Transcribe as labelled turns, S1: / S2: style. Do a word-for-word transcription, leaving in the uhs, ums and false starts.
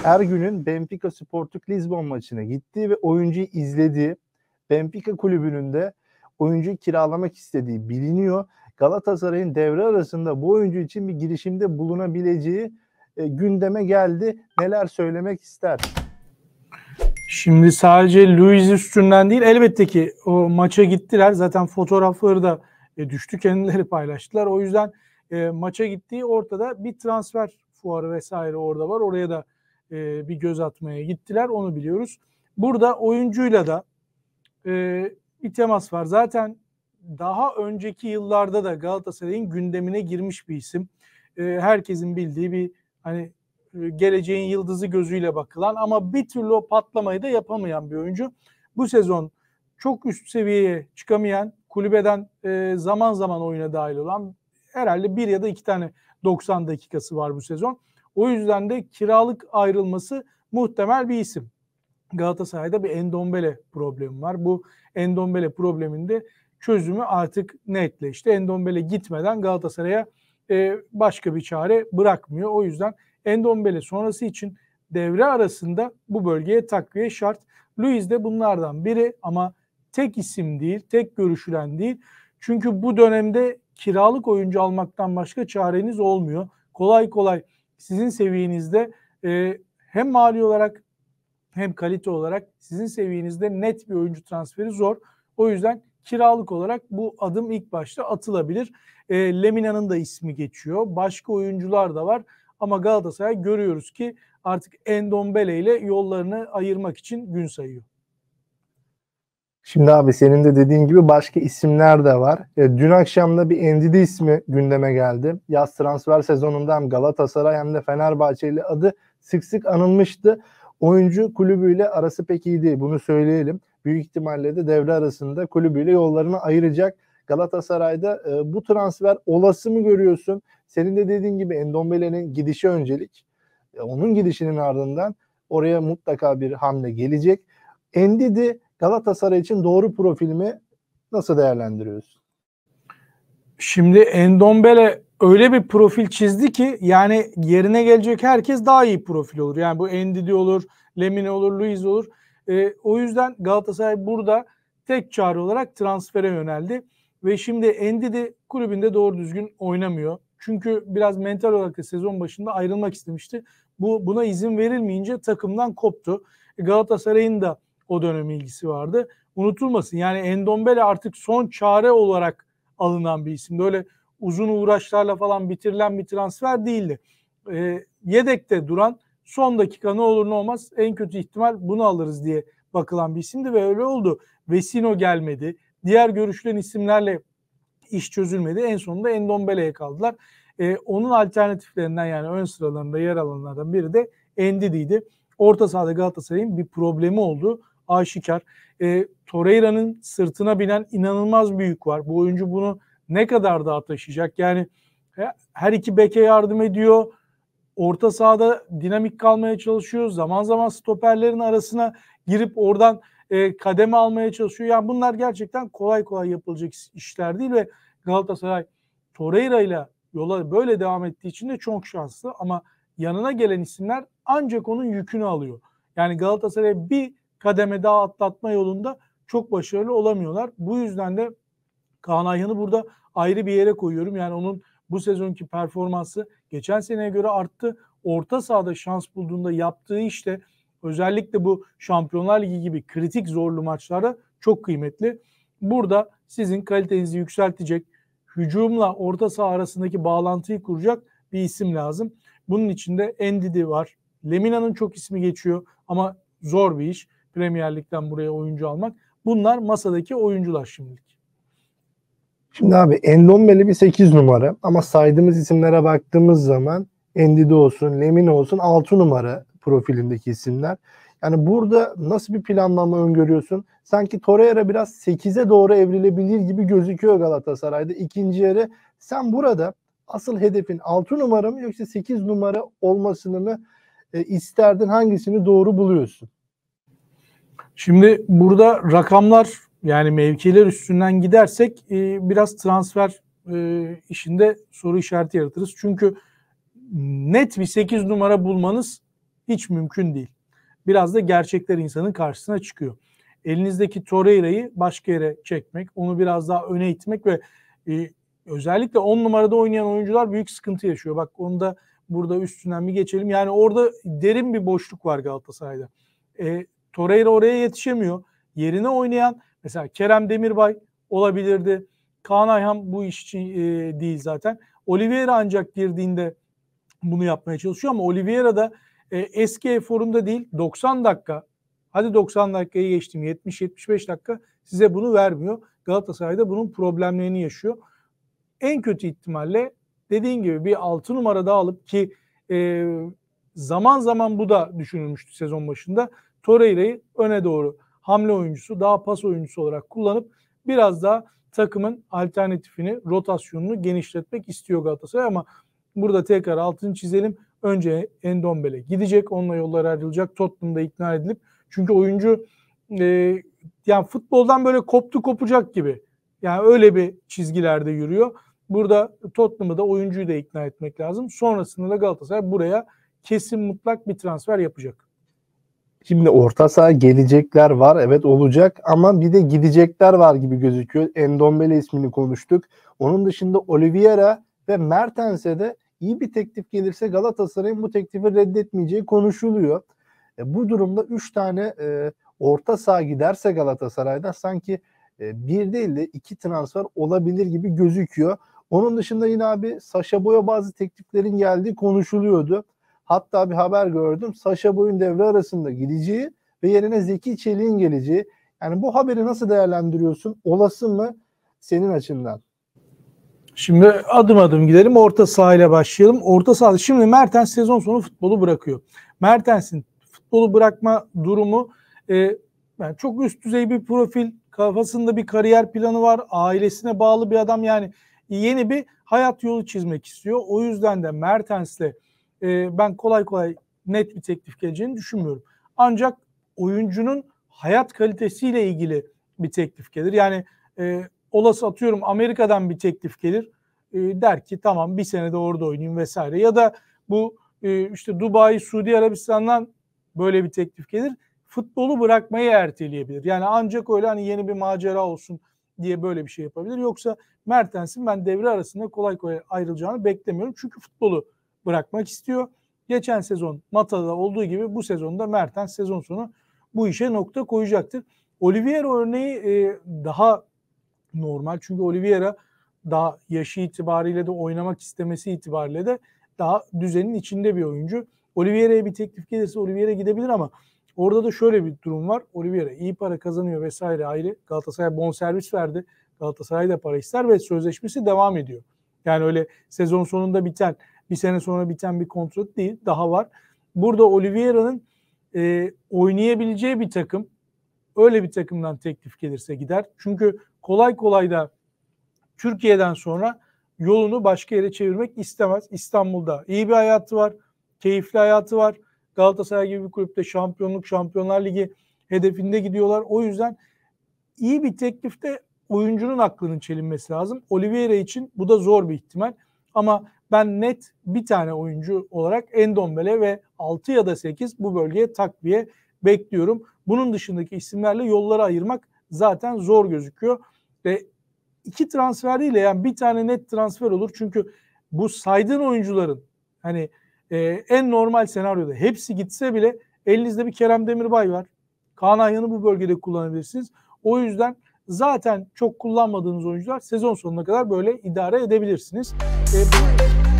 S1: Ergün'ün Benfica Sporting Lisbon maçına gittiği ve oyuncuyu izlediği, Benfica kulübünün de oyuncuyu kiralamak istediği biliniyor. Galatasaray'ın devre arasında bu oyuncu için bir girişimde bulunabileceği e, gündeme geldi. Neler söylemek ister?
S2: Şimdi sadece Luiz üstünden değil, elbette ki o maça gittiler. Zaten fotoğrafları da e, düştü, kendileri paylaştılar. O yüzden e, maça gittiği ortada, bir transfer fuarı vesaire orada var. Oraya da e, bir göz atmaya gittiler, onu biliyoruz. Burada oyuncuyla da e, bir temas var. Zaten daha önceki yıllarda da Galatasaray'ın gündemine girmiş bir isim. E, herkesin bildiği bir hani geleceğin yıldızı gözüyle bakılan ama bir türlü o patlamayı da yapamayan bir oyuncu. Bu sezon çok üst seviyeye çıkamayan, kulübeden e, zaman zaman oyuna dahil olan, herhalde bir ya da iki tane doksan dakikası var bu sezon. O yüzden de kiralık ayrılması muhtemel bir isim. Galatasaray'da bir Endombele problemi var. Bu Endombele probleminde çözümü artık netleşti. Endombele gitmeden Galatasaray'a e, başka bir çare bırakmıyor. O yüzden Endombele sonrası için devre arasında bu bölgeye takviye şart. Luiz de bunlardan biri ama tek isim değil, tek görüşülen değil. Çünkü bu dönemde kiralık oyuncu almaktan başka çareniz olmuyor. Kolay kolay sizin seviyenizde e, hem mali olarak hem kalite olarak sizin seviyenizde net bir oyuncu transferi zor. O yüzden kiralık olarak bu adım ilk başta atılabilir. E, Lemina'nın da ismi geçiyor. Başka oyuncular da var. Ama Galatasaray görüyoruz ki artık Endombele ile yollarını ayırmak için gün sayıyor.
S1: Şimdi abi senin de dediğin gibi başka isimler de var. E, dün akşam da bir Ndidi ismi gündeme geldi. Yaz transfer sezonunda hem Galatasaray hem de Fenerbahçe ile adı sık sık anılmıştı. Oyuncu kulübüyle arası pek iyi değil, bunu söyleyelim. Büyük ihtimalle de devre arasında kulübüyle yollarını ayıracak. Galatasaray'da e, bu transfer olası mı görüyorsun? Senin de dediğin gibi Endombele'nin gidişi öncelik. E, onun gidişinin ardından oraya mutlaka bir hamle gelecek. Ndidi Galatasaray için doğru profil mi? Nasıl değerlendiriyorsun?
S2: Şimdi Endombele öyle bir profil çizdi ki yani yerine gelecek herkes daha iyi profil olur. Yani bu Ndidi olur, Lemina olur, Luiz olur. E, o yüzden Galatasaray burada tek çare olarak transfere yöneldi. Ve şimdi Ndidi kulübünde doğru düzgün oynamıyor. Çünkü biraz mental olarak da sezon başında ayrılmak istemişti. Bu buna izin verilmeyince takımdan koptu. Galatasaray'ın da o dönem ilgisi vardı. Unutulmasın yani Endombele artık son çare olarak alınan bir isim. Böyle uzun uğraşlarla falan bitirilen bir transfer değildi. E, yedekte duran, son dakika ne olur ne olmaz en kötü ihtimal bunu alırız diye bakılan bir isimdi ve öyle oldu. Vesino gelmedi. Diğer görüşülen isimlerle iş çözülmedi. En sonunda Endombele'ye kaldılar. E, onun alternatiflerinden yani ön sıralarında yer alanlardan biri de Ndidi'ydi. Orta sahada Galatasaray'ın bir problemi oldu. Aşikar. E, Torreira'nın sırtına binen inanılmaz bir yük var. Bu oyuncu bunu ne kadar daha taşıyacak? Yani her iki beke yardım ediyor. Orta sahada dinamik kalmaya çalışıyor. Zaman zaman stoperlerin arasına girip oradan e, kademe almaya çalışıyor. Yani bunlar gerçekten kolay kolay yapılacak işler değil ve Galatasaray Torreira ile yola böyle devam ettiği için de çok şanslı ama yanına gelen isimler ancak onun yükünü alıyor. Yani Galatasaray bir kademe daha atlatma yolunda çok başarılı olamıyorlar. Bu yüzden de Kaan Ayhan'ı burada ayrı bir yere koyuyorum. Yani onun bu sezonki performansı geçen seneye göre arttı. Orta sahada şans bulduğunda yaptığı işte özellikle bu Şampiyonlar Ligi gibi kritik zorlu maçlarda çok kıymetli. Burada sizin kalitenizi yükseltecek, hücumla orta saha arasındaki bağlantıyı kuracak bir isim lazım. Bunun içinde Ndidi var. Lemina'nın çok ismi geçiyor ama zor bir iş Premier Lig'den buraya oyuncu almak. Bunlar masadaki oyuncular şimdilik.
S1: Şimdi abi Endombele bir sekiz numara ama saydığımız isimlere baktığımız zaman Ndidi olsun, Lemina olsun altı numara profilindeki isimler. Yani burada nasıl bir planlama öngörüyorsun? Sanki Torreira biraz sekize doğru evrilebilir gibi gözüküyor Galatasaray'da. İkinci yarı sen burada asıl hedefin altı numara mı yoksa sekiz numara olmasını mı e, isterdin? Hangisini doğru buluyorsun?
S2: Şimdi burada rakamlar yani mevkiler üstünden gidersek e, biraz transfer e, işinde soru işareti yaratırız. Çünkü net bir sekiz numara bulmanız hiç mümkün değil. Biraz da gerçekler insanın karşısına çıkıyor. Elinizdeki Torreira'yı başka yere çekmek, onu biraz daha öne itmek ve e, özellikle on numarada oynayan oyuncular büyük sıkıntı yaşıyor. Bak onu da burada üstünden bir geçelim. Yani orada derin bir boşluk var Galatasaray'da. E, Torreira oraya yetişemiyor. Yerine oynayan mesela Kerem Demirbay olabilirdi. Kaan Ayhan bu iş için e, değil zaten. Oliveira ancak girdiğinde bunu yapmaya çalışıyor ama Oliveira da e, eski eforunda değil. doksan dakika, hadi doksan dakikayı geçtim, yetmiş yetmiş beş dakika size bunu vermiyor. Galatasaray'da bunun problemlerini yaşıyor. En kötü ihtimalle dediğin gibi bir altı numara daha alıp ki e, zaman zaman bu da düşünülmüştü sezon başında. Torreira'yı öne doğru hamle oyuncusu, daha pas oyuncusu olarak kullanıp biraz daha takımın alternatifini, rotasyonunu genişletmek istiyor Galatasaray ama burada tekrar altını çizelim. Önce Endombele gidecek, onunla yollar ayrılacak. Tottenham'da ikna edilip çünkü oyuncu e, yani futboldan böyle koptu kopacak gibi. Yani öyle bir çizgilerde yürüyor. Burada Tottenham'ı da oyuncuyu da ikna etmek lazım. Sonrasında da Galatasaray buraya kesin mutlak bir transfer yapacak.
S1: Şimdi orta saha gelecekler var. Evet olacak ama bir de gidecekler var gibi gözüküyor. Endombele ismini konuştuk. Onun dışında Oliveira ve Mertens'e de iyi bir teklif gelirse Galatasaray'ın bu teklifi reddetmeyeceği konuşuluyor. E, bu durumda üç tane e, orta saha giderse Galatasaray'da sanki e, bir değil de iki transfer olabilir gibi gözüküyor. Onun dışında yine abi Sacha Boey'a bazı tekliflerin geldiği konuşuluyordu. Hatta bir haber gördüm. Sacha Boey'un devre arasında gideceği ve yerine Zeki Çelik'in geleceği. Yani bu haberi nasıl değerlendiriyorsun? Olası mı senin açından?
S2: Şimdi adım adım gidelim. Orta sahayla başlayalım. Orta sahada şimdi Mertens sezon sonu futbolu bırakıyor. Mertens'in futbolu bırakma durumu e, yani çok üst düzey bir profil. Kafasında bir kariyer planı var. Ailesine bağlı bir adam. Yani yeni bir hayat yolu çizmek istiyor. O yüzden de Mertens'le e, ben kolay kolay net bir teklif geleceğini düşünmüyorum. Ancak oyuncunun hayat kalitesiyle ilgili bir teklif gelir. Yani e, olası atıyorum Amerika'dan bir teklif gelir. E, der ki tamam bir sene de orada oynayayım vesaire. Ya da bu e, işte Dubai, Suudi Arabistan'dan böyle bir teklif gelir. Futbolu bırakmayı erteleyebilir. Yani ancak öyle hani yeni bir macera olsun diye böyle bir şey yapabilir. Yoksa Mertens'in ben devre arasında kolay kolay ayrılacağını beklemiyorum. Çünkü futbolu bırakmak istiyor. Geçen sezon Mata'da olduğu gibi bu sezonda Mertens sezon sonu bu işe nokta koyacaktır. Oliveira örneği e, daha normal. Çünkü Oliveira daha yaşı itibariyle de oynamak istemesi itibariyle de daha düzenin içinde bir oyuncu. Oliveira'ya bir teklif gelirse Oliveira gidebilir ama orada da şöyle bir durum var. Oliveira iyi para kazanıyor vesaire ayrı. Galatasaray bonservis verdi. Galatasaray da para ister ve sözleşmesi devam ediyor. Yani öyle sezon sonunda biten, bir sene sonra biten bir kontrat değil. Daha var. Burada Oliveira'nın e, oynayabileceği bir takım, öyle bir takımdan teklif gelirse gider. Çünkü kolay kolay da Türkiye'den sonra yolunu başka yere çevirmek istemez. İstanbul'da iyi bir hayatı var, keyifli hayatı var. Galatasaray gibi bir kulüpte şampiyonluk, Şampiyonlar Ligi hedefinde gidiyorlar. O yüzden iyi bir teklifte oyuncunun aklının çelinmesi lazım. Oliveira için bu da zor bir ihtimal. Ama ben net bir tane oyuncu olarak Endombele ve altı ya da sekiz bu bölgeye takviye bekliyorum. Bunun dışındaki isimlerle yolları ayırmak zaten zor gözüküyor. Ve iki transferiyle yani bir tane net transfer olur. Çünkü bu saydığın oyuncuların hani e, en normal senaryoda hepsi gitse bile elinizde bir Kerem Demirbay var. Kaan Ayhan'ı bu bölgede kullanabilirsiniz. O yüzden zaten çok kullanmadığınız oyuncular sezon sonuna kadar böyle idare edebilirsiniz. E, bu